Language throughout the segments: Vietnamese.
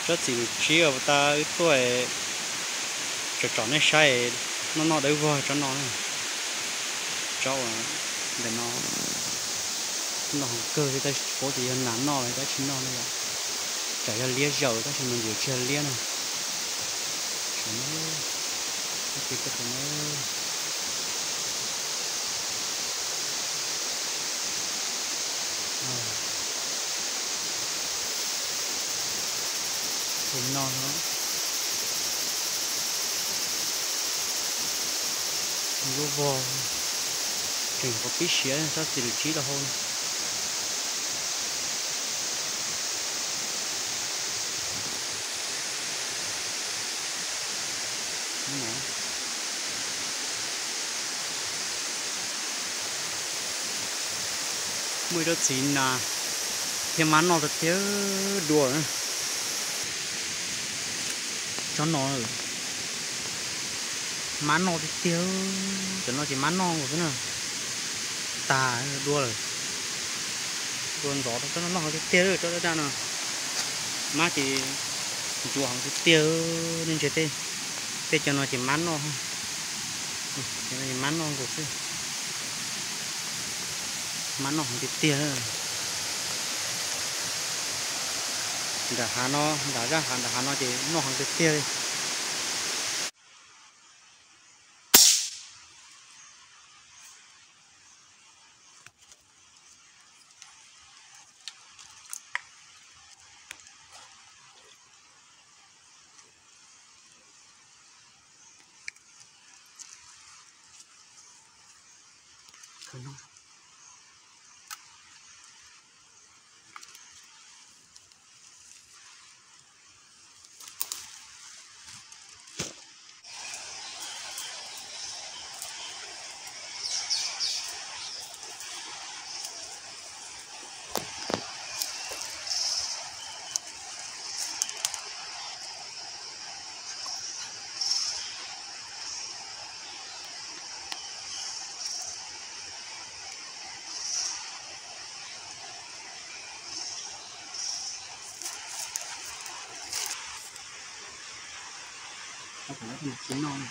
cho chỉ ở ta tuổi cho nó sai nó đấy vừa cho nó cho để nó cơ thì ta có gì hơn nản nó ta chính nó này chả là lia dầu ta chỉ mình vừa chơi lia này cho nó cái cho nó thì nó vô vô chỉ có tí xíu sao chỉ được chỉ là hơn mùi đó chín à thì mán nó thật thiếu đùa nữa cho nó mán nó thì thiếu cho nó chỉ mán nó của cái nào tà đua rồi đuôn gió cho nó thì tiêu rồi cho nó ra nào má chỉ chùa hàng thì tiêu nên chế tê tê cho nó chỉ mán nó cho nó chỉ mán nó của cái mán nó thì tiêu đã hà nó đã ra hà nó chỉ nó hàng thì tiêu nó phải là một chín non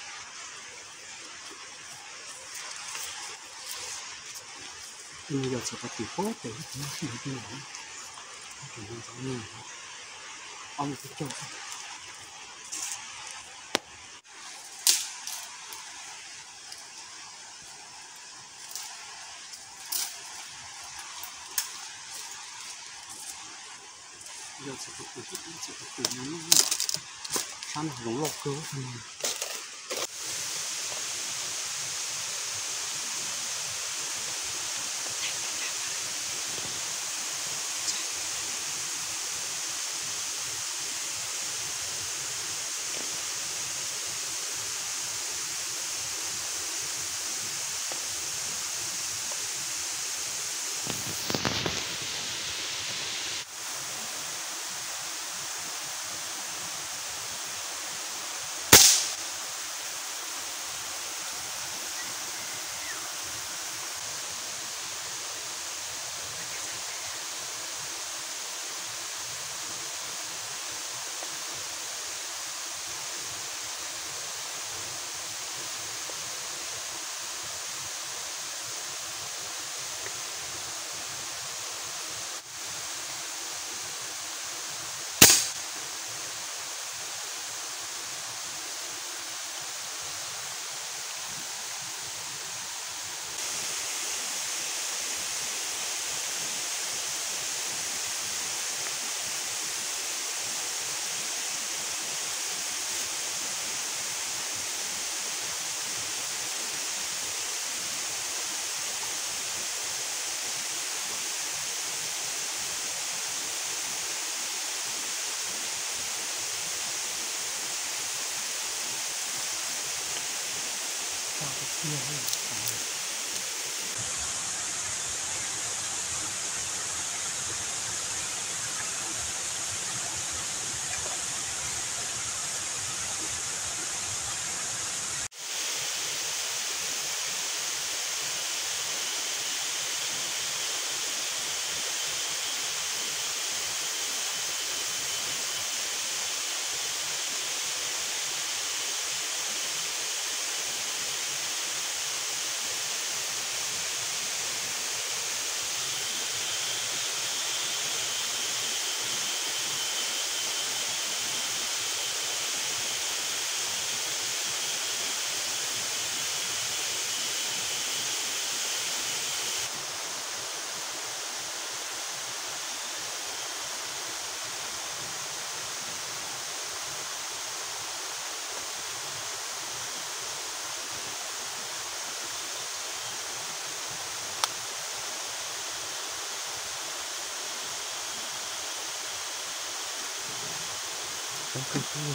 bây giờ sẽ có tỷ phốt để nó chỉ cái này thì nó giống như ông cái chỗ giờ sẽ có tỷ nó sao nó lỗ lọt cơ sống cứ cứ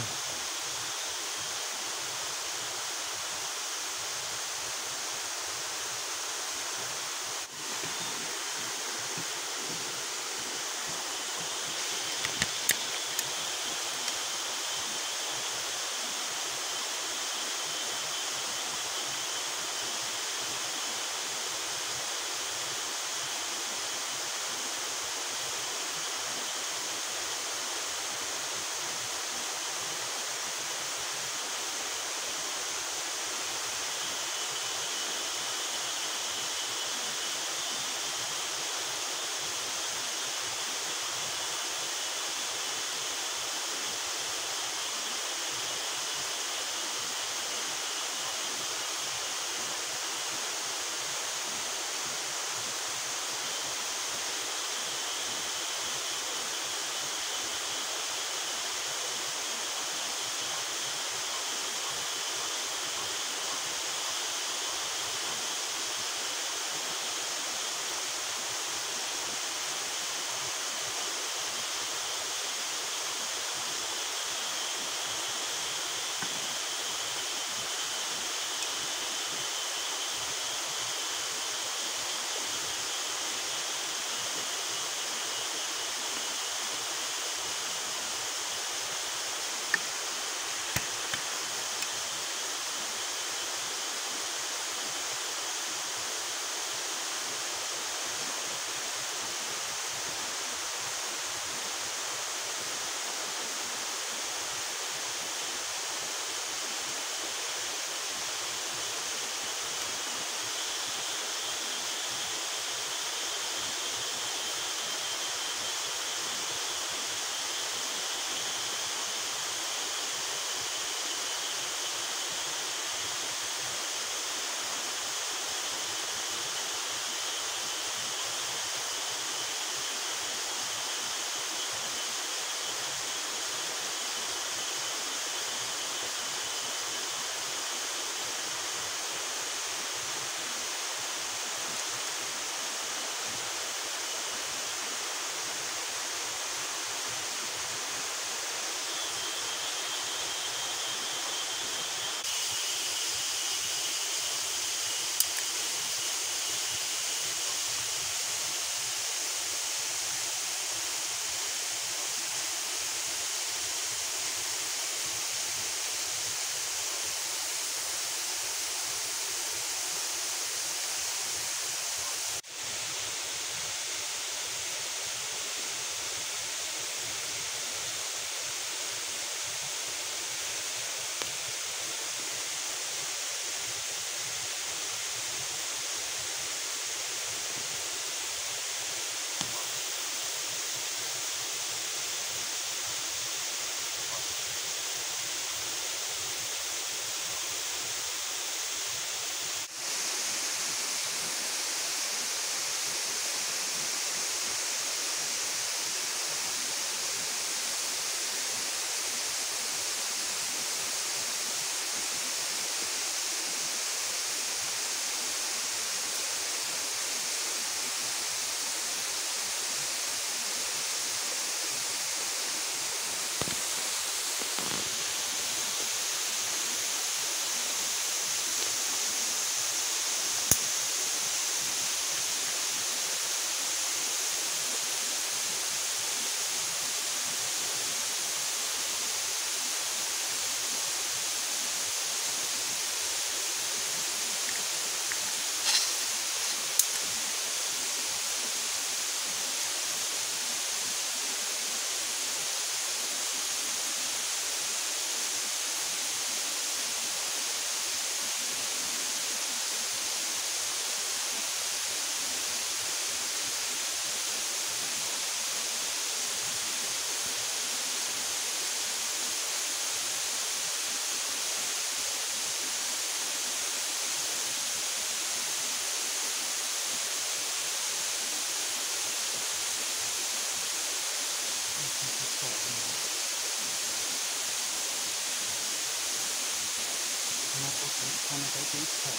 con nó thấy cũng khổ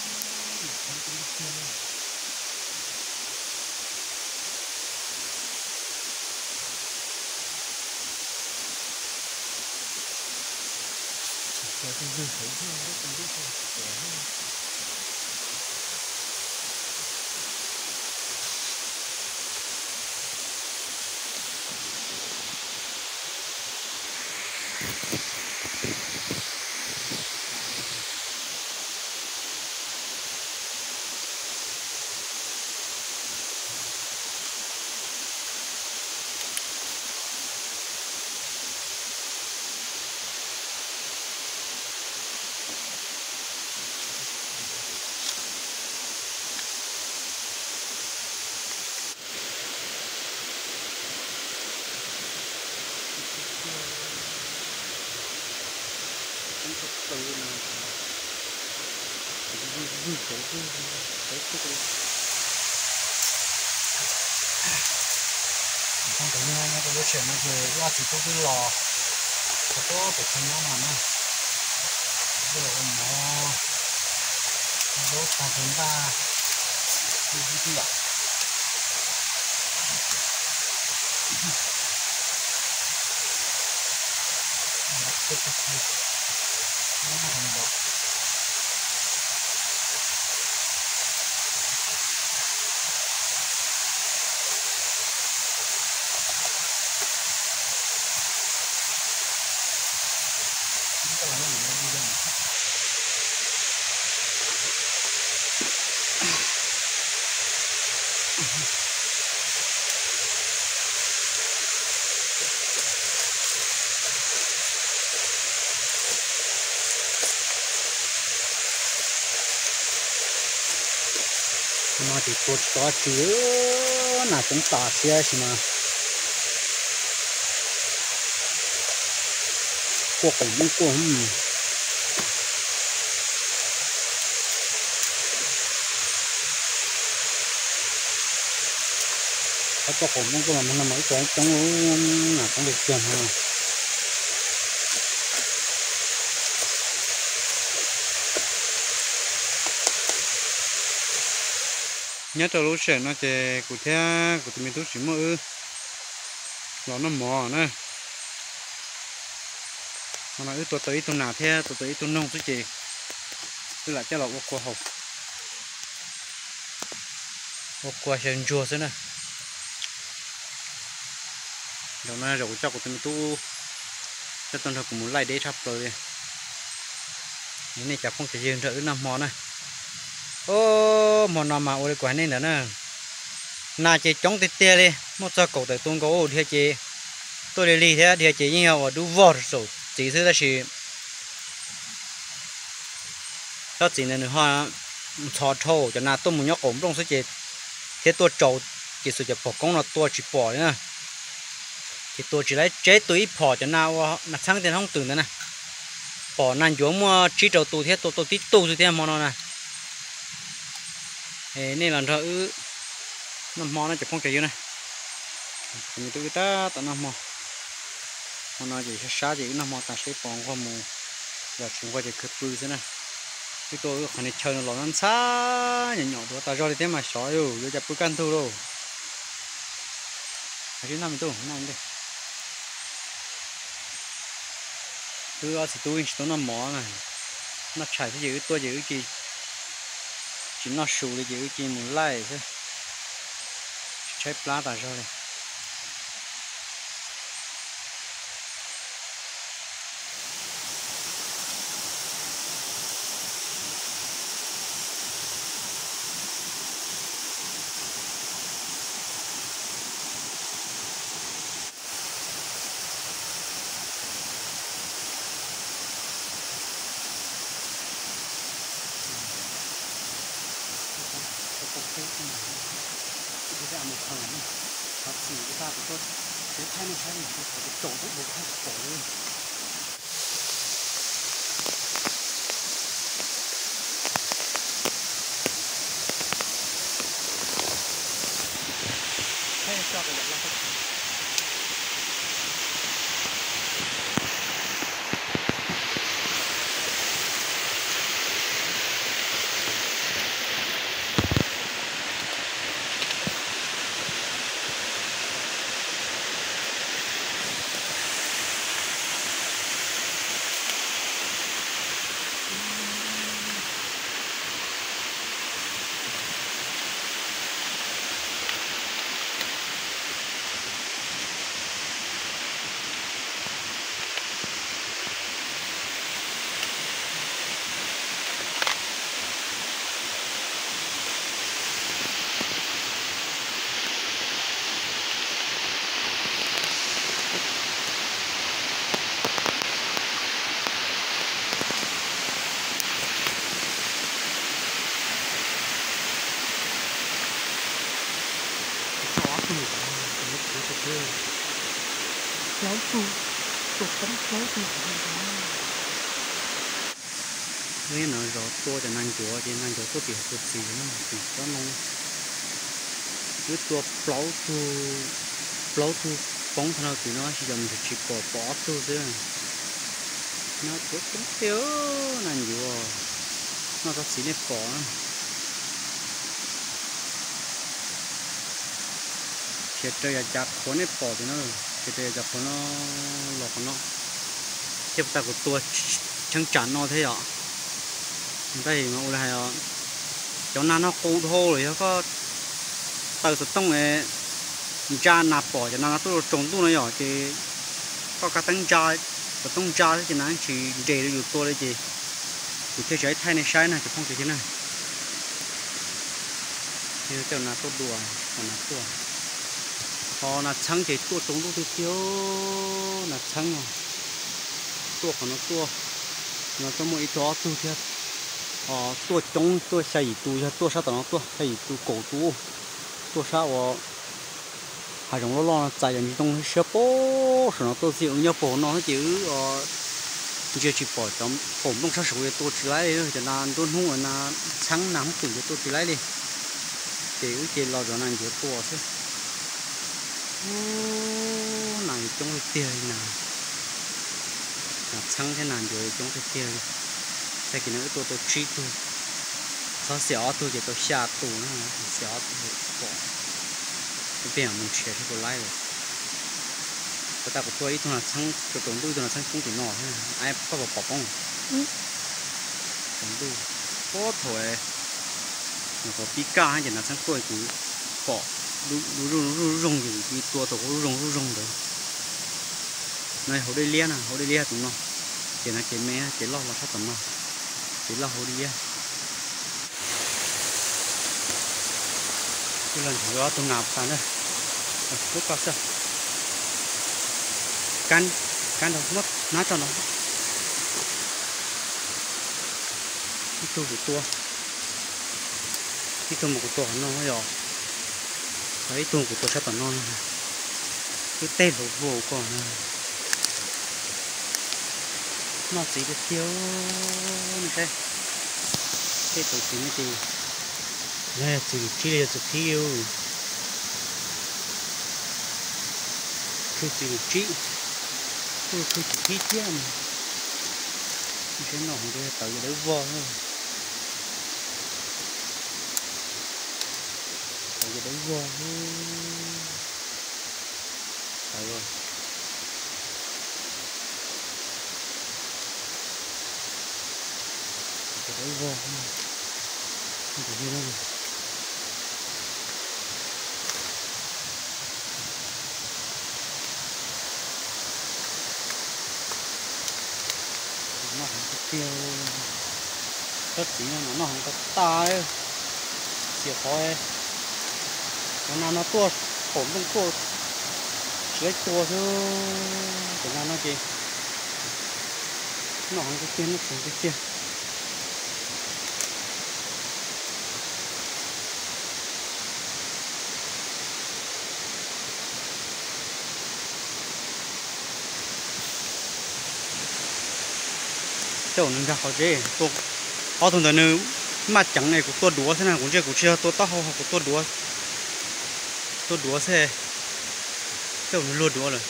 con cũng chưa giờ tôi dư thấy thôi rất tôi biết thôi. Không phải nghe nha, tôi chuyện nó về qua chỉ có cái lò có phải thêm nó mà rồi nó đốt thằng chúng ta đi đi lại nó tiếp tục nó thành đó nó thì cột to chứa là cũng tả xe gì mà cuộc cũng không cũng có cuộc cũng không làm nó mới trong là không được tiền ha nhớ cho lúc trẻ nó chơi cụ thể của tụi mình tôi chỉ mơ nó mò nữa mà nói tôi tới tôi nào theo tôi tới tôi nông tôi chỉ tôi lại cho là ô qua học ô qua sen chua thế này đầu nay rồi cho của tụi mình tôi cho tôi cũng muốn lại để sắp rồi này chắc không thể dừng nữa năm mò này ô món nào mà ôi quả này nữa nè na chỉ chống tê tê đi một giờ cầu tới tung cầu thì chị tôi đi đi thế thì chị nhiều ở đu vọt rồi chỉ thứ là chỉ đó chỉ là nữa hoa thọ thô cho nên tôi muốn nhóc ổn trong số chị thế tôi trầu chỉ sử dụng bỏ công là tôi chỉ bỏ nữa thì tôi chỉ lấy chế túi bỏ cho nào là sáng tiền không tưởng nữa nè bỏ nan giống chỉ trầu tù thế tôi tí tù rồi thế món nào nè nên là thợ năm mò nó chỉ không kể này mình tôi ta tận năm mò nó chỉ sát chỉ năm mò ta sẽ bón qua mù và chúng qua chỉ cướp bự thế này cái tôi khả năng chơi nó lớn xa nhỏ nhỏ đó ta cho đi thế mà sói rồi chặt bự căn thu đâu cái năm mình tôi năm đây tôi chỉ tôi năm mò này nó chạy cái gì tôi giữ gì chỉ nó sù để giữ gì muốn lại thôi chế plá ta rồi cái một phần thật sự cái ta của tôi cái thay nó sai thì phải cái chỗ cũng được thay chỗ luôn thay cho cái là Lâu tu tuột tấm lâu tu cái nó rõ tua cho năng chúa thì năng chúa tua thì tuột gì nó thì có nó cứ tua plau tu bóng thằng nào thì nó chỉ dùng chỉ có bỏ tu thôi nó tuột tấm tiêu năng chúa nó có xí nếp bỏ chết trời chặt khốn nếp bỏ thì nó chết trời chặt khốn nó lọt nó tiếp ta của tua chẳng chắn nó thế ạ đây mà là chỗ nào nó khô thô rồi có từ từ tông này cha nạp bỏ cho nó tôi trồng tôi nó nhỏ thì có cả tăng cha và tông cha thì nó chỉ để được tôi đấy chị thì thế trái thay này sai này thì không thể thế này thì chỗ nào tôi đùa còn là tôi họ là trắng thì tôi trồng tôi thiếu là trắng à tôi còn nó có một ít đó tôi thiệt tôi trồng tôi xây tôi sao tao tôi xây cổ tôi sao hai trong lo chạy những trong xe bố rồi nó tôi chịu nhau bố nó chịu chỉ bỏ trong bố trong sao sủi tôi chỉ lấy rồi cho nên tôi không là sáng nắng từ tôi chỉ lấy đi chỉ lo cho nên chỉ tôi thôi này trong cái tiền nào sáng thế nào rồi trong cái tiền tại cái nữa tôi chỉ tôi sao xéo tôi chỉ tôi xa tôi nữa xéo tôi bỏ cái tiền mình chia cho tôi lấy rồi cái ta của tôi ít thôi là sáng cho tổng tôi là sáng không thể nọ ai có bỏ bông tổng tôi có thôi nó có pika hay là sáng tôi cũng bỏ rung thì tua tôi có rung đấy này hồi đây lia tụi nó chỉ là cái mẹ chỉ lo là sao tụi nó chỉ lo hồi đi cái lần thứ tôi nạp sang đây lúc qua sao can đâu mất nát cho nó cái tua một của tua nó rồi đấy tua của tua sao tụi nó cái tên vô còn nó chỉ được thiếu này cái tổ chính thì này chỉ là chỉ thiếu cứ chỉ thêm cái nó không được tự đỡ vo thôi tự đỡ vo thôi rồi đấy vô không thể như thế nó không có tiêu tất chỉ là nó không có ta ấy chìa khói nó tua khổm trong tua lấy tua chứ để nó gì nó không có tiền nó không có tiền chỗ nó ra khó dễ tôi họ thường thường mà chẳng này của tôi đúa thế nào cũng chưa tôi tao họ của tôi đúa xe chỗ nó luôn đúa rồi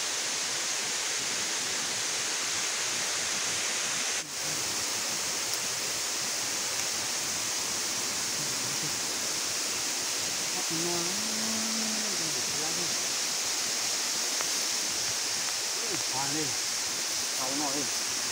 đi tháo nó đi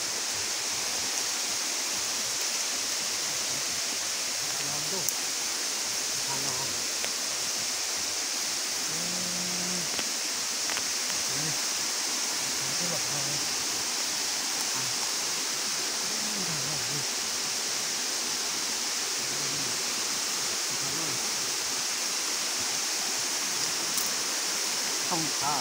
không thả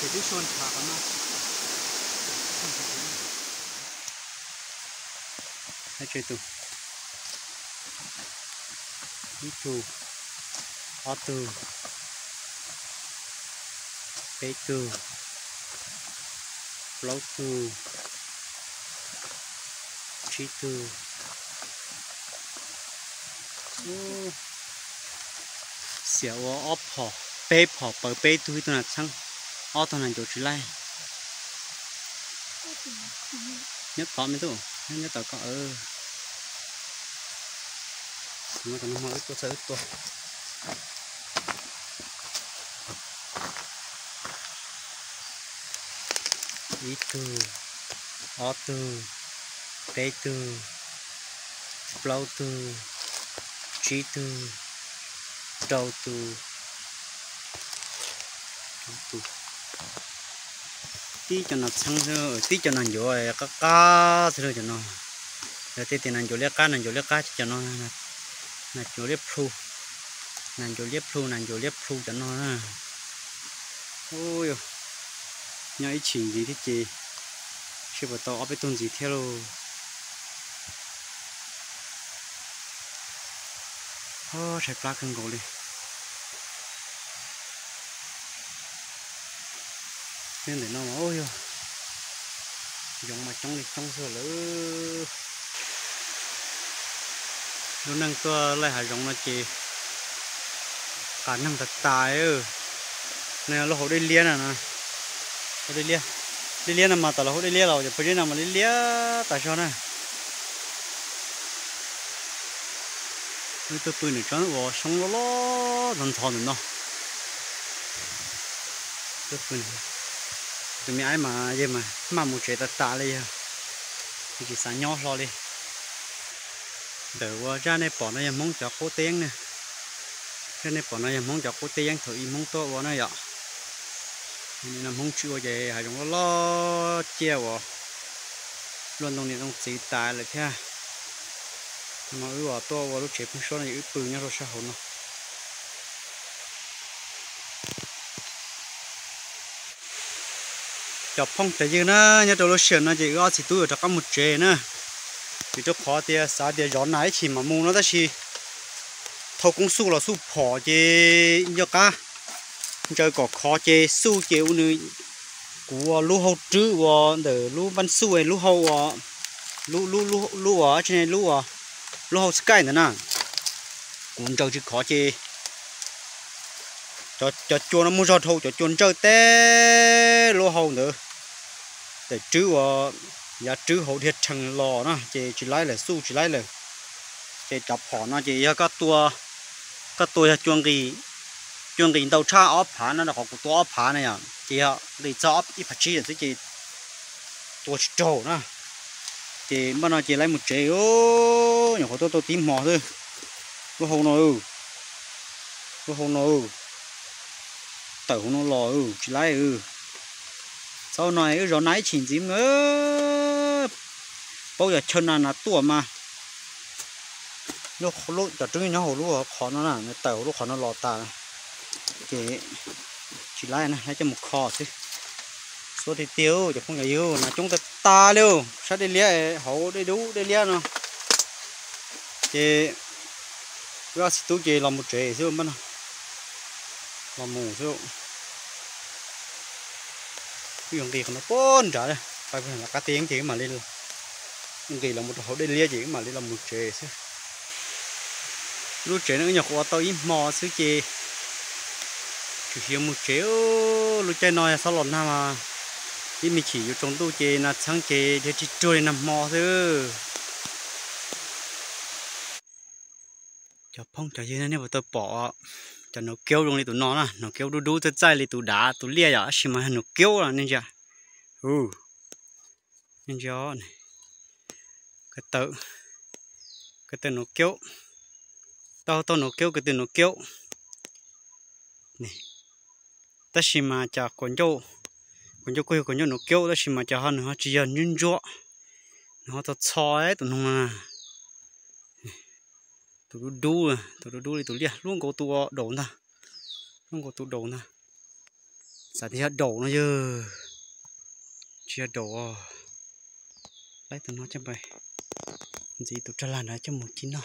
thì cứ xôn thả nó hay chơi tù đi tù ở tù bé tù lâu tù trí tù xẻo ốp họ bê họ bờ bê tù tôi là sang ở tôi là chỗ chỉ lai nhất có mấy tù nhất tao có mà còn nó ít tôi sợ ít tôi ít tù ở tù bê tù lâu tù trí tù đầu tù tí cho nó sang rồi tí cho nó rồi cá rồi cho nó rồi tí nó rồi liếc cá cho nó là rồi liếc phu là rồi liếc phu cho nó ôi nhớ ý chỉnh gì thế chị chưa bảo tao biết tuần gì theo rồi chạy plug cần gỗ đi nên để nó ôi giống mà trong sữa lỡ nó nâng to lại hải giống nó chỉ khả năng thật tài này là hồ đây liên à nè hồ đây liên là mà tao là hồ đây liên rồi bây giờ nào mà liên tại sao nè tôi bơi này cho nó sống nó thằng thòn nó tôi bơi này tụi mình ai mà gì mà một chuyện ta đi thì chỉ sáng nhỏ lo đi đỡ ra này bỏ nó mong cho cố tiếng nè ra này bỏ nó mong cho cố tiếng thử mong to vào nó vậy nên là mong chưa về hay chúng nó lo treo luôn đồng này đồng chỉ tài lại thế mà vào to vào lúc chế không số này bự nhau rồi sao hồn nó chọc phong tại vì nó nhớ đồ sườn nó chỉ có chỉ tôi ở trong có một chế nữa thì cho khó thì sao thì gió nãy chỉ mà mua nó ta chỉ thâu công su là su phỏ chứ nhớ cá chơi có khó chứ su chịu nữa của lúa hậu trữ và để lúa văn su ấy lúa hậu lúa ở trên này lúa hậu sky nữa nè cũng chơi chứ khó chứ cho chuồn nó mua giọt hậu cho chuồn chơi té lúa hậu nữa để trữ và giá trữ hậu thiệt chẳng lò nó chỉ lấy là su chỉ lấy là chỉ chọc họ nó chỉ các tua chuông gì đầu cha ốp phá nó là họ của tua ốp phá này à chỉ họ để cho ốp ít phát triển chỉ tua trâu nó chỉ bắt nó chỉ lấy một chế ô nhỏ tôi tím mỏ thôi nó hồng nó tẩu nó lò chỉ lấy sau này gió nãy chỉnh dím nữa bao giờ chân là tua mà nó giờ trứng nó hồ lúa khó nó là tẩu lúc khó nó lò tà chỉ lấy này lấy cho một kho chứ số thì tiêu chứ không yêu là chúng ta luôn sao đi lia hậu đi đủ đi lia nó thì ra tú chỉ làm một trẻ chứ mà làm mù chứ dùng gì nó bốn trả đây phải là cá tiếng chỉ mà lên dùng gì là một hậu đi lia chỉ mà lên làm một trẻ chứ lúc trẻ nó nhọc qua tao im mò xứ chè chủ yếu một trẻ lúc chơi nói sao lộn nào mà đi mình chỉ trong tu chè là sáng chè thì chỉ trôi nằm mò thôi cho phong cho như này mà tôi bỏ cho nó kéo luôn đi tụi nó nó kéo đu tới trái đi tụi đá tụi lia vậy xí mà nó kéo là nên chưa nên cho này cái tự nó kéo tao nó kéo cái tự nó kéo này ta xí mà chả còn chỗ nó kéo ta xí mà chả hơn nó chỉ dần nhún chỗ nó tao choi tụi nó tụi đu đi tụi lia luôn có tụi đổ nè sao thì đổ nó dơ chia đổ lấy tụi nó cho bay gì tụi trả lại cho một chín nó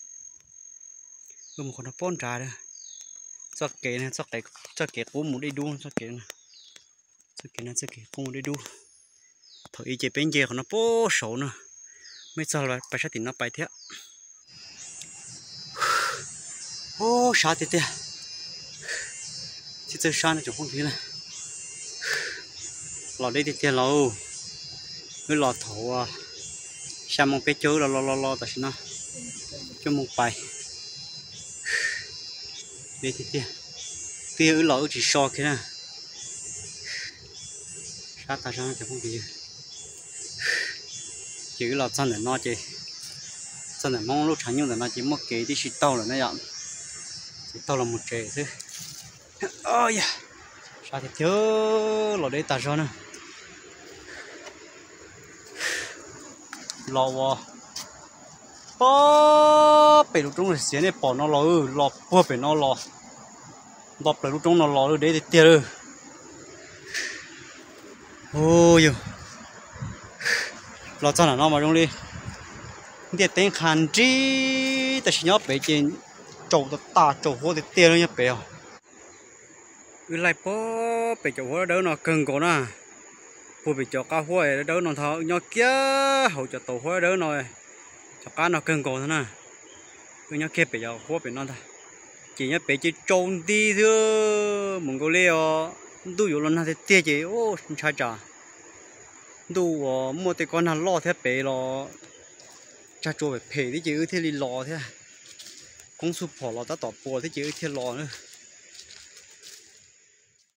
một con nó phun ra đó cho kệ này cho kệ cũng muốn đi đu cho kệ này cũng muốn đi đu thôi chỉ bên kia nó bố sầu nữa mấy sao là phải sát thì nó bay thế ô sao thế thì chơi sao nó chụp không khí này lò đây thì tiền lâu cái lò thổ à sao mong bé chú lo tại sao nó cho một bài đây thì tiền lò chỉ so cái này sát tại sao nó chụp không khí chỉ là chân để nó chỉ chân để mong lúc sáng nhưng là nó chỉ một cái đi xịt tàu là nó dọn xịt tàu là một trẻ thôi ôi da sao thì chớ lò đấy ta sao nữa lò bó bị lúc trung là xé này bỏ nó lò bua bị nó lò đập lại lúc trung nó lò đấy thì tiếc rồi ôi yo lò chân là nó mà trong đi để tên khăn chi ta chỉ nhớ bé trên trâu ta trâu hoa thì tiếc rồi nhá bé à cái lại bó bị trâu hoa đỡ nó cứng cổ nè bố bị cho cá hoa đỡ nó thọ nhỏ kia hậu cho tổ hoa đỡ nó cho cá nó cứng cổ thế nè cái nhỏ kia bị cho hoa bị nó thôi chỉ nhớ bị chỉ trôn đi thôi mong cô leo đủ nhiều lần thì tiếc chứ ô sai trả đủ mua cái con hàng lo thế bé lo cha cho phải phê thế chứ thế li lo thế cũng sụp bỏ lo ta tọt bùa thế chứ thế lo nữa